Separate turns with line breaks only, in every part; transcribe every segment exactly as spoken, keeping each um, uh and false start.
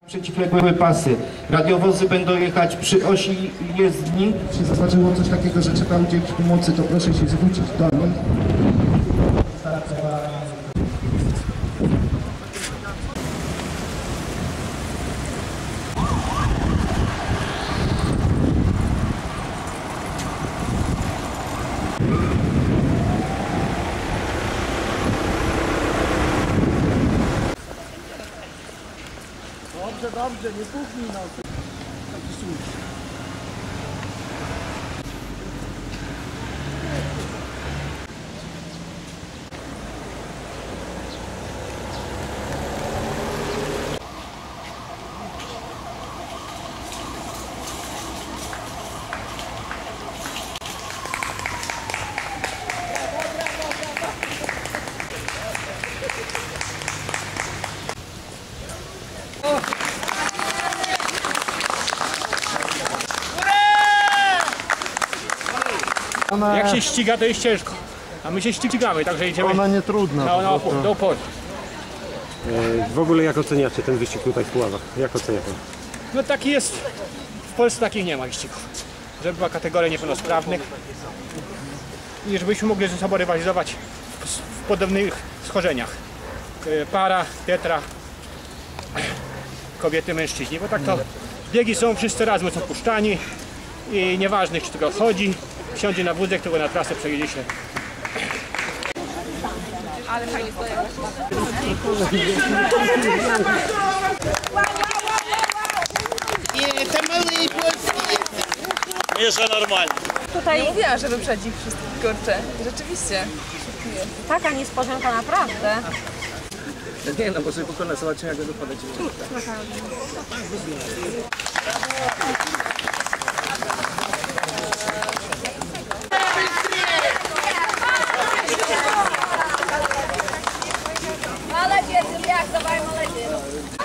Przeciwległe pasy. Radiowozy będą jechać przy osi jezdni.
Jeśli zaznaczyło coś takiego, że trzeba udzielić pomocy, to proszę się zwrócić do nich. Dobrze, dobrze, nie puchnij no. Taki słuch.
Ona... Jak się ściga, to jest ciężko, a my się ścigamy, także idziemy.
Ona nie trudna.
No, no, do oporu.
W ogóle jak oceniacie ten wyścig tutaj w Puławach? Jak oceniacie?
No taki jest, w Polsce takich nie ma wyścigów. Żeby była kategoria niepełnosprawnych i żebyśmy mogli ze sobą rywalizować w, w podobnych schorzeniach. Para, tetra, kobiety, mężczyźni, bo tak to biegi są, wszyscy razem są puszczani i nieważne, czy tylko chodzi, wsiądzie na wózek, tylko na trasę przejedzie się.
Ale fajnie stoją.
Nie, to mały polski jest. Jeszcze normalnie.
Tutaj nie mówiłam, że wyprzedzi wszystkich, kurczę. Rzeczywiście.
Taka niespodzianka naprawdę.
Nie no, bo sobie pokonać, zobaczymy jak będą podać.
Молодец, Ильяк, давай, молодец.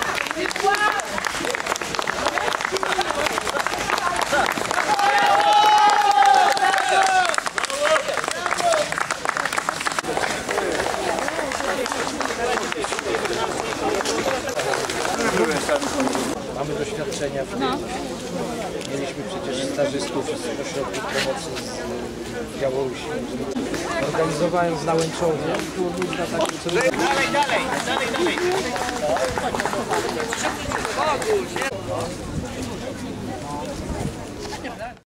Mamy doświadczenia w tym. No. Mieliśmy przecież stażystów z ośrodków promocji z Białorusi. Organizowałem w Nałęczowie turnus na takim co... Dalej, dalej, dalej, dalej!